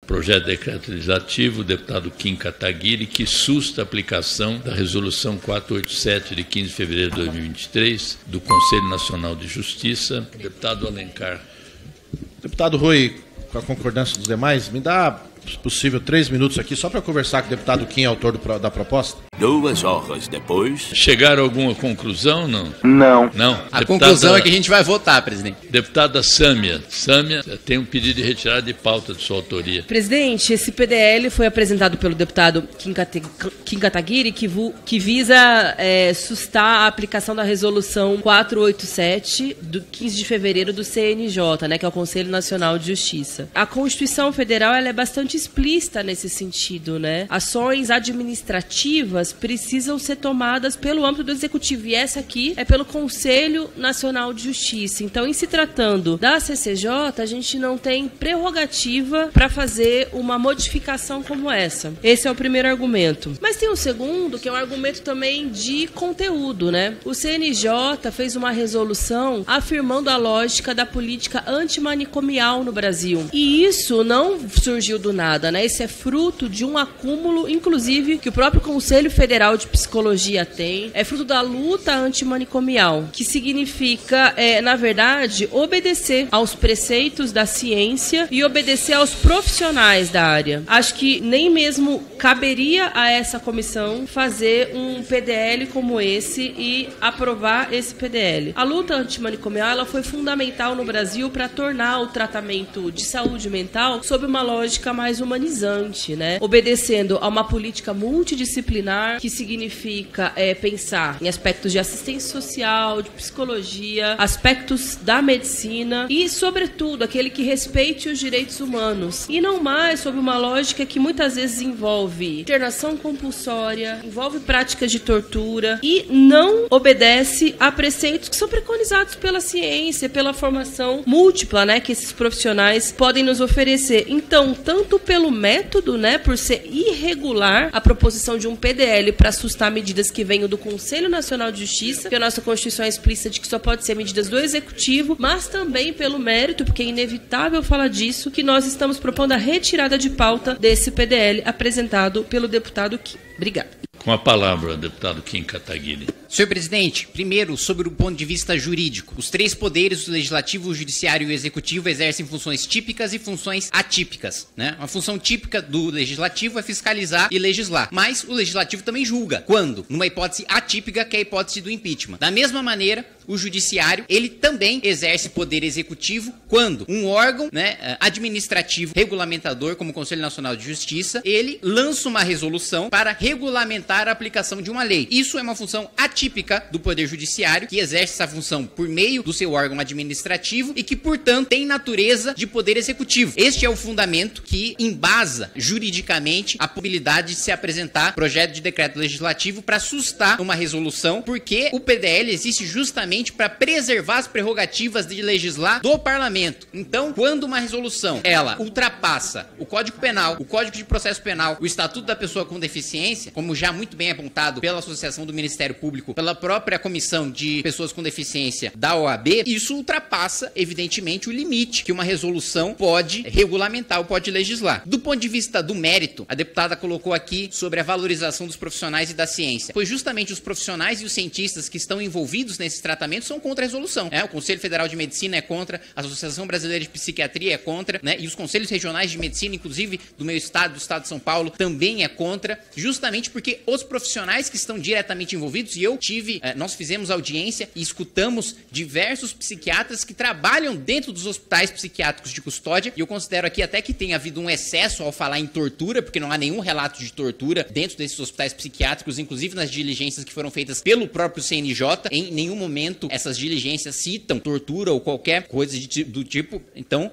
projeto de decreto legislativo, o deputado Kim Kataguiri, que susta a aplicação da Resolução 487 de 15 de fevereiro de 2023 do Conselho Nacional de Justiça. Deputado Alencar. Deputado Rui, com a concordância dos demais, me dá, se possível, 3 minutos aqui, só para conversar com o deputado Kim, autor da proposta. 2 horas depois... Chegaram a alguma conclusão, não? Não. Não. A conclusão é que a gente vai votar, presidente. Deputada Sâmia. Sâmia tem um pedido de retirada de pauta de sua autoria. Presidente, esse PDL foi apresentado pelo deputado Kim Kataguiri, que visa sustar a aplicação da resolução 487 do 15 de fevereiro do CNJ, né, que é o Conselho Nacional de Justiça. A Constituição Federal ela é bastante explícita nesse sentido, né? Ações administrativas precisam ser tomadas pelo âmbito do Executivo, e essa aqui é pelo Conselho Nacional de Justiça. Então, em se tratando da CCJ, a gente não tem prerrogativa para fazer uma modificação como essa. Esse é o primeiro argumento. Mas tem um segundo, que é um argumento também de conteúdo, né? O CNJ fez uma resolução afirmando a lógica da política antimanicomial no Brasil. E isso não surgiu do nada, né? Isso é fruto de um acúmulo, inclusive, que o próprio Conselho Federal de Psicologia tem, é fruto da luta antimanicomial, que significa, na verdade, obedecer aos preceitos da ciência e obedecer aos profissionais da área. Acho que nem mesmo caberia a essa comissão fazer um PDL como esse e aprovar esse PDL. A luta antimanicomial ela foi fundamental no Brasil para tornar o tratamento de saúde mental sob uma lógica mais humanizante, né? Obedecendo a uma política multidisciplinar que significa pensar em aspectos de assistência social, de psicologia, aspectos da medicina e, sobretudo, aquele que respeite os direitos humanos. E não mais sob uma lógica que muitas vezes envolve internação compulsória, envolve práticas de tortura e não obedece a preceitos que são preconizados pela ciência, pela formação múltipla, né, que esses profissionais podem nos oferecer. Então, tanto pelo método, né, por ser irregular a proposição de um PDL para assustar medidas que venham do Conselho Nacional de Justiça, que a nossa Constituição é explícita de que só pode ser medidas do Executivo, mas também pelo mérito, porque é inevitável falar disso, que nós estamos propondo a retirada de pauta desse PDL apresentado pelo deputado Kim. Obrigada. Com a palavra, deputado Kim Kataguiri. Senhor presidente, primeiro, sobre o ponto de vista jurídico. Os 3 poderes, o Legislativo, o Judiciário e o Executivo, exercem funções típicas e funções atípicas, né? Uma função típica do Legislativo é fiscalizar e legislar, mas o Legislativo também julga. Quando? Numa hipótese atípica, que é a hipótese do impeachment. Da mesma maneira, o Judiciário, ele também exerce poder executivo quando um órgão, né, administrativo, regulamentador, como o Conselho Nacional de Justiça, ele lança uma resolução para regulamentar a aplicação de uma lei. Isso é uma função atípica do Poder Judiciário, que exerce essa função por meio do seu órgão administrativo e que, portanto, tem natureza de poder executivo. Este é o fundamento que embasa juridicamente a possibilidade de se apresentar projeto de decreto legislativo para sustar uma resolução, porque o PDL existe justamente para preservar as prerrogativas de legislar do parlamento. Então, quando uma resolução, ela ultrapassa o Código Penal, o Código de Processo Penal, o Estatuto da Pessoa com Deficiência, como já muito bem apontado pela Associação do Ministério Público, pela própria Comissão de Pessoas com Deficiência da OAB, isso ultrapassa, evidentemente, o limite que uma resolução pode regulamentar ou pode legislar. Do ponto de vista do mérito, a deputada colocou aqui sobre a valorização dos profissionais e da ciência. Pois justamente os profissionais e os cientistas que estão envolvidos nesse tratamento são contra a resolução. O Conselho Federal de Medicina é contra, a Associação Brasileira de Psiquiatria é contra, né? E os Conselhos Regionais de Medicina, inclusive do meu estado, do estado de São Paulo, também é contra, justamente porque os profissionais que estão diretamente envolvidos, e nós fizemos audiência e escutamos diversos psiquiatras que trabalham dentro dos hospitais psiquiátricos de custódia, e eu considero aqui até que tenha havido um excesso ao falar em tortura, porque não há nenhum relato de tortura dentro desses hospitais psiquiátricos, inclusive nas diligências que foram feitas pelo próprio CNJ, em nenhum momento essas diligências citam tortura ou qualquer coisa do tipo. Então,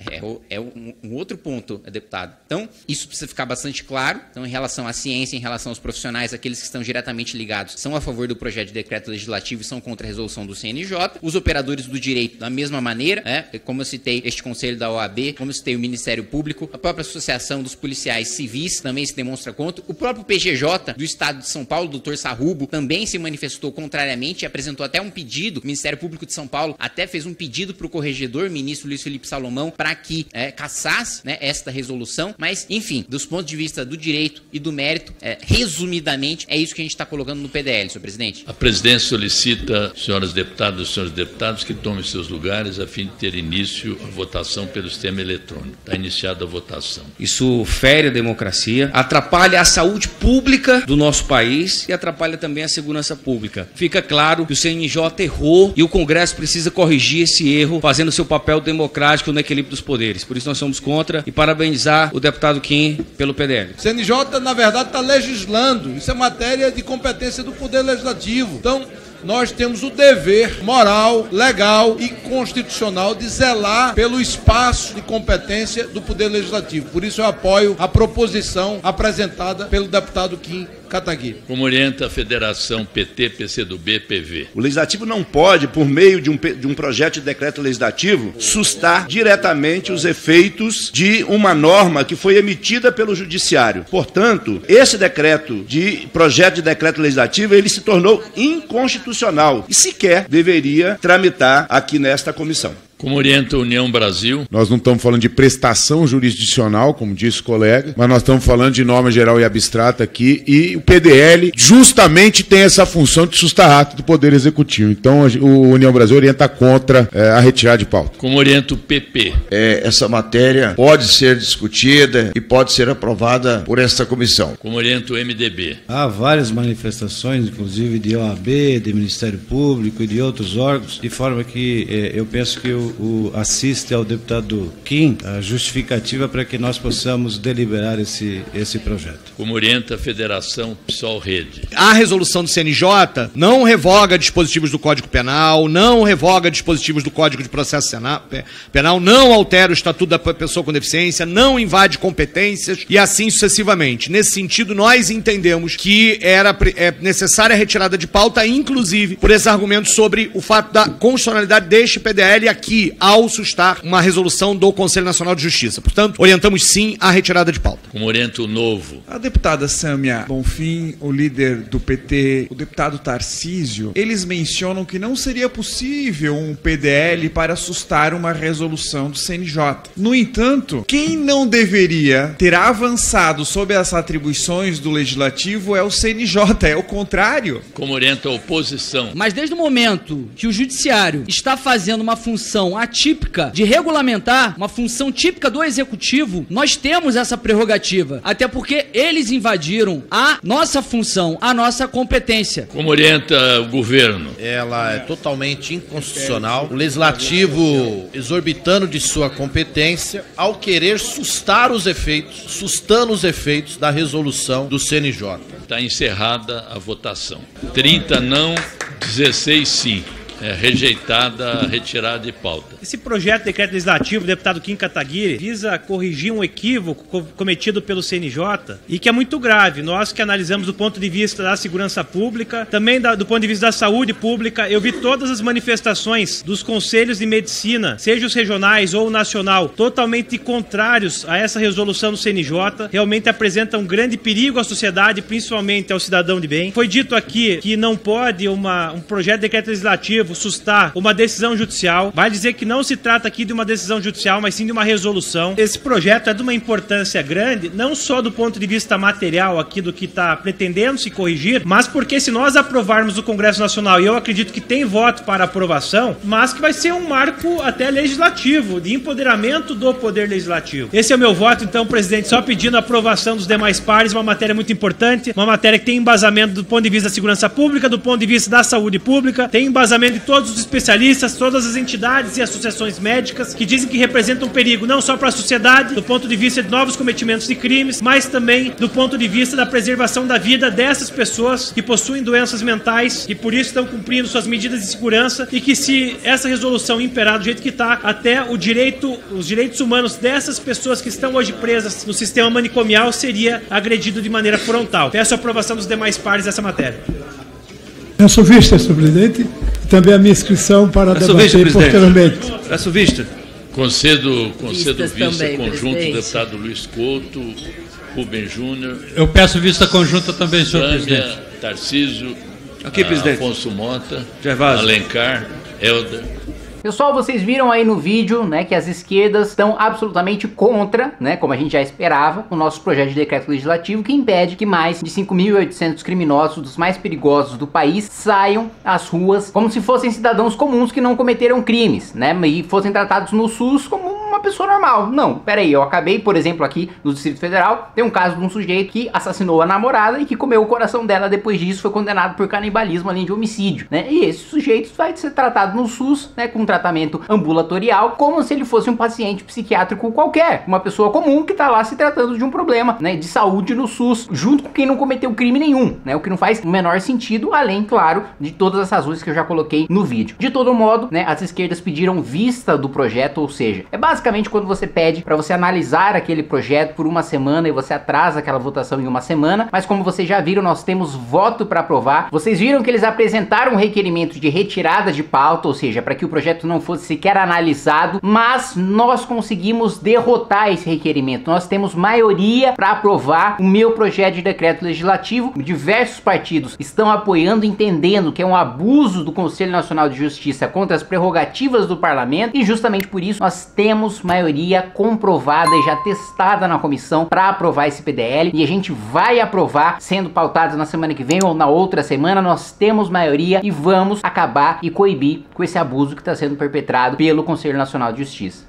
um outro ponto, deputado. Então, isso precisa ficar bastante claro. Então, em relação à ciência, em relação aos profissionais, aqueles que estão diretamente ligados, são a favor do projeto de decreto legislativo e são contra a resolução do CNJ. Os operadores do direito, da mesma maneira, como eu citei este conselho da OAB, como eu citei o Ministério Público, a própria Associação dos Policiais Civis também se demonstra contra. O próprio PGJ do Estado de São Paulo, doutor Sarrubo, também se manifestou contrariamente e apresentou até um pedido. O Ministério Público de São Paulo até fez um pedido para o corregedor, ministro Luiz Felipe Salomão, para que cassasse esta resolução. Mas, enfim, dos pontos de vista do direito e do mérito, resumidamente, é isso que a gente está colocando no PDL, senhor presidente. A presidência solicita, senhoras deputadas e senhores deputados, que tomem seus lugares a fim de ter início a votação pelo sistema eletrônico. Está iniciada a votação. Isso fere a democracia, atrapalha a saúde pública do nosso país e atrapalha também a segurança pública. Fica claro que o CNJ errou e o Congresso precisa corrigir esse erro, fazendo seu papel democrático no equilíbrio dos poderes. Por isso nós somos contra e parabenizar o deputado Kim pelo PDL. O CNJ, na verdade, está legislando. Isso é matéria de competência do Poder Legislativo. Então, nós temos o dever moral, legal e constitucional de zelar pelo espaço de competência do Poder Legislativo. Por isso eu apoio a proposição apresentada pelo deputado Kim Kataguiri. Como orienta a Federação PT, PCdoB, PV? O Legislativo não pode, por meio de um projeto de decreto legislativo, sustar diretamente os efeitos de uma norma que foi emitida pelo Judiciário. Portanto, esse projeto de decreto legislativo, ele se tornou inconstitucional e sequer deveria tramitar aqui nesta comissão. Como orienta a União Brasil? Nós não estamos falando de prestação jurisdicional, como disse o colega, mas nós estamos falando de norma geral e abstrata aqui, e o PDL justamente tem essa função de sustar ato do Poder Executivo. Então, o União Brasil orienta contra a retirada de pauta. Como orienta o PP? Essa matéria pode ser discutida e pode ser aprovada por esta comissão. Como orienta o MDB? Há várias manifestações, inclusive de OAB, de Ministério Público e de outros órgãos, de forma que eu penso que assiste ao deputado Kim a justificativa para que nós possamos deliberar esse projeto. Como orienta a Federação PSOL-Rede? A resolução do CNJ não revoga dispositivos do Código Penal, não revoga dispositivos do Código de Processo Penal, não altera o Estatuto da Pessoa com Deficiência, não invade competências e assim sucessivamente. Nesse sentido, nós entendemos que era necessária a retirada de pauta, inclusive por esse argumento sobre o fato da constitucionalidade deste PDL aqui, ao sustar uma resolução do Conselho Nacional de Justiça. Portanto, orientamos sim a retirada de pauta. Como orienta o Novo? A deputada Sâmia Bonfim, o líder do PT, o deputado Tarcísio, eles mencionam que não seria possível um PDL para sustar uma resolução do CNJ. No entanto, quem não deveria ter avançado sobre as atribuições do Legislativo é o CNJ, é o contrário. Como orienta a oposição? Mas desde o momento que o Judiciário está fazendo uma função atípica de regulamentar, uma função típica do Executivo, nós temos essa prerrogativa, até porque eles invadiram a nossa função, a nossa competência. Como orienta o governo? Ela é totalmente inconstitucional. O Legislativo exorbitando de sua competência ao querer sustando os efeitos da resolução do CNJ. Está encerrada a votação. 30 não, 16 sim. Rejeitada a retirada de pauta. Esse projeto de decreto legislativo, deputado Kim Kataguiri, visa corrigir um equívoco cometido pelo CNJ e que é muito grave. Nós que analisamos do ponto de vista da segurança pública, também do ponto de vista da saúde pública, eu vi todas as manifestações dos conselhos de medicina, seja os regionais ou o nacional, totalmente contrários a essa resolução do CNJ. Realmente apresenta um grande perigo à sociedade, principalmente ao cidadão de bem. Foi dito aqui que não pode um projeto de decreto legislativo sustar uma decisão judicial. Vai dizer que não se trata aqui de uma decisão judicial, mas sim de uma resolução. Esse projeto é de uma importância grande, não só do ponto de vista material aqui do que está pretendendo se corrigir, mas porque se nós aprovarmos o Congresso Nacional, e eu acredito que tem voto para aprovação, mas que vai ser um marco até legislativo, de empoderamento do Poder Legislativo. Esse é o meu voto, então, presidente, só pedindo a aprovação dos demais pares, uma matéria muito importante, uma matéria que tem embasamento do ponto de vista da segurança pública, do ponto de vista da saúde pública, tem embasamento de todos os especialistas, todas as entidades e associações médicas que dizem que representam um perigo não só para a sociedade, do ponto de vista de novos cometimentos de crimes, mas também do ponto de vista da preservação da vida dessas pessoas que possuem doenças mentais e por isso estão cumprindo suas medidas de segurança e que se essa resolução imperar do jeito que está, até os direitos humanos dessas pessoas que estão hoje presas no sistema manicomial seria agredido de maneira frontal. Peço a aprovação dos demais pares dessa matéria. Peço vista, senhor presidente, e também a minha inscrição para debater posteriormente. Peço vista. Concedo Vistas vista também, conjunto, presidente. deputado Luiz Couto, Rubem Júnior. Eu peço vista conjunta também, senhor Tânia, presidente. Tarcísio, Aqui, presidente. Afonso Mota, Gervásio. Alencar, Helder. Pessoal, vocês viram aí no vídeo, né, que as esquerdas estão absolutamente contra, né, como a gente já esperava, o nosso projeto de decreto legislativo que impede que mais de 5.800 criminosos dos mais perigosos do país saiam às ruas como se fossem cidadãos comuns que não cometeram crimes, né, e fossem tratados no SUS como uma pessoa normal. Não, peraí, eu acabei, por exemplo, aqui no Distrito Federal, tem um caso de um sujeito que assassinou a namorada e que comeu o coração dela, depois disso foi condenado por canibalismo além de homicídio, né, e esse sujeito vai ser tratado no SUS, né, com tratamento ambulatorial, como se ele fosse um paciente psiquiátrico qualquer, uma pessoa comum que tá lá se tratando de um problema, né, de saúde no SUS, junto com quem não cometeu crime nenhum, né, o que não faz o menor sentido, além, claro, de todas as razões que eu já coloquei no vídeo. De todo modo, né, as esquerdas pediram vista do projeto, ou seja, é basicamente quando você pede para você analisar aquele projeto por uma semana e você atrasa aquela votação em uma semana, mas como vocês já viram, nós temos voto para aprovar. Vocês viram que eles apresentaram um requerimento de retirada de pauta, ou seja, para que o projeto não fosse sequer analisado, mas nós conseguimos derrotar esse requerimento. Nós temos maioria para aprovar o meu projeto de decreto legislativo. Diversos partidos estão apoiando, entendendo que é um abuso do Conselho Nacional de Justiça contra as prerrogativas do parlamento, e justamente por isso nós temos maioria comprovada e já testada na comissão para aprovar esse PDL, e a gente vai aprovar, sendo pautado na semana que vem ou na outra semana. Nós temos maioria e vamos acabar e coibir com esse abuso que está sendo perpetrado pelo Conselho Nacional de Justiça.